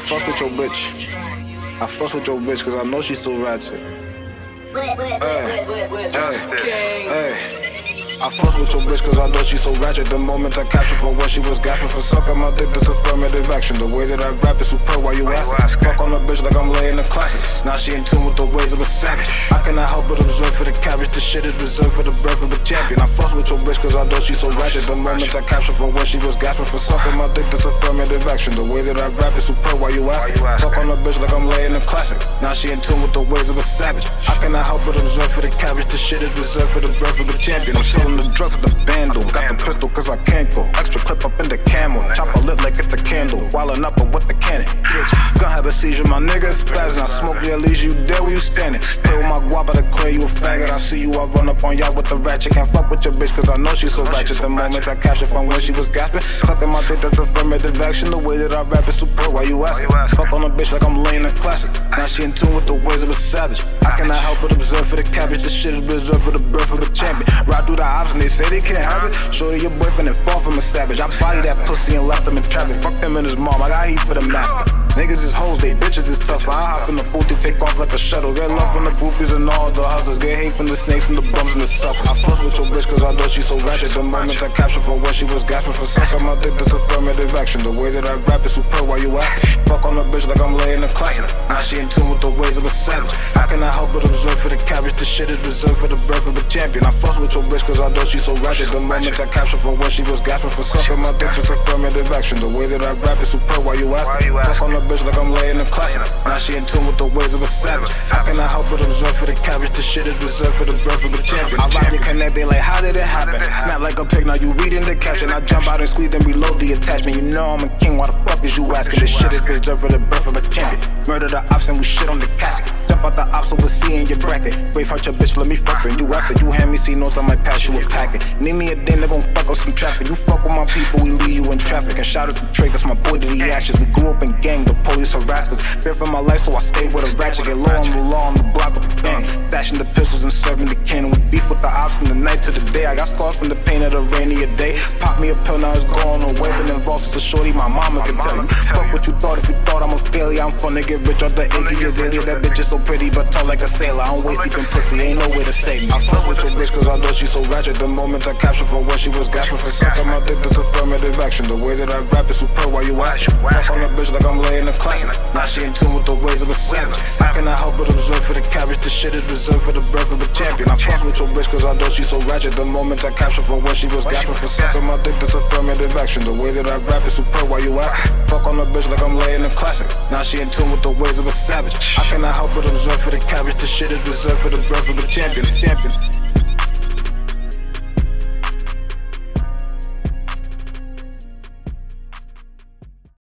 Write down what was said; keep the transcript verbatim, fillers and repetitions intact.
fuss with your bitch. I fuss with your bitch cause I know she's so ratchet. Hey, hey, hey. I fuss with your bitch cause I know she's so ratchet. The moment I captured from where she was gasping for sucking my dick, that's affirmative action. The way that I rap is superb, why you asking? Fuck on a bitch like I'm laying the classic. Now she in tune with the ways of a savage. I cannot help but observe for the cabbage. This shit is reserved for the birth of a champion. I fuss with your bitch cause I know she's so ratchet. The moment I captured from where she was gasping for sucking my dick, that's affirmative action. The way that I rap is superb, why you asking? Fuck on a bitch like I'm laying the classic. Now she in tune with the ways of a savage. I cannot help but observe for the cabbage. This shit is reserved for the birth of a champion. I'm selling the drugs at the bando. Got the pistol cause I can't go. Extra clip up in the camel. Chopper lit like it's a candle. Wildin' up with the cannon. Bitch, gon' have a seizure, my nigga spazzing. I smoke you, at least you dead where you standing. Play with my guap, I declare you a faggot. I see you, I run up on y'all with the ratchet. Can't fuck with your bitch cause I know she's so ratchet. The moment I captured from where she was gasping, sucking my dick, that's affirmative action. The way that I rap is superb, why you asking? Fuck on a bitch like I'm laying a classic. Now she in tune with the ways of a savage. I cannot help but observe for the cabbage. This shit is reserved for the birth of a champion. Ride through the ops and they say they can't have it. Shorty your boyfriend and fall from a savage. I body that pussy and left him in traffic. Fuck him and his mom, I got heat for the master. Niggas is hoes, they bitches is tough. I hop in the booth, they take off like a shuttle. Get love from the groupies and all the hustlers. Get hate from the snakes and the bums and the suckers. I fuss with your bitch cause I know she's so ratchet. The moment I captured from where she was gasping for sucking my dick, that's affirmative action. The way that I rap is superb, why you asking? Fuck on a bitch like I'm laying a classic. Now she in tune with the ways of a savage. I cannot help but observe for the cabbage. This shit is reserved for the birth of a champion. I fuss with your bitch cause I know she's so ratchet. The moment I captured from where she was gasping for sucking my dick, that's affirmative action. The way that I rap is superb, why you asking? Fuck on a bitch like I'm laying a classic. Now she in tune with the ways of a savage. I cannot help but observe for the cabbage. This shit is reserved for the birth of a champion. I rock the connect, they like, how did it happen? Snap like a pig, now you reading the caption. I jump out and squeeze and reload the attachment. You know I'm a king, why the fuck is you asking? This shit is reserved for the birth of a champion. Murder the ops and we shit on the casket. Jump out the ops over C in your bracket. Braveheart your bitch, let me fuck her. You after you hand me C notes, I might pass you a packet. Need me a day, they gon' fuck up some traffic. You fuck with my people, we leave you in traffic. And shout out to Trey, cause my boy did the ashes. We grew up in gang, the police harassed us. Fear for my life, so I stay with a ratchet. Get low on the law, on the block with the gang. Stashing the pistols and serving the cannon. We beef with the ops from the night to the day. I got scars from the pain of the rainier day. Pop me a pill, now it's going away. Been involved since a shorty, my mama can tell you. Fuck what you thought, if you thought I'm a failure. I'm fun to get rich off the achy. That bitch is so pretty, but tall like a sailor. I don't waste deep in pussy, ain't no way to save me. I fuss with your bitch cause I know she's so ratchet. The moment I captured from where she was gasping for sucking my dick, that's affirmative action. The way that I rap is superb, why you asking? Fuck on a bitch like I'm laying a classic. Now she in tune with the ways of a savage. I cannot help but observe for the cabbage. This shit is reserved for the birth of a champion. I fuss with your bitch cause I know she's so ratchet. The moment I captured from where she was gasping for sucking my dick, that's affirmative action. The way that I rap is superb, why you asking? Fuck on a bitch like I'm laying a classic. Now she in tune with the ways of a savage. I cannot help but observe for the cabbage. This shit is reserved for the birth of a champion. Champion.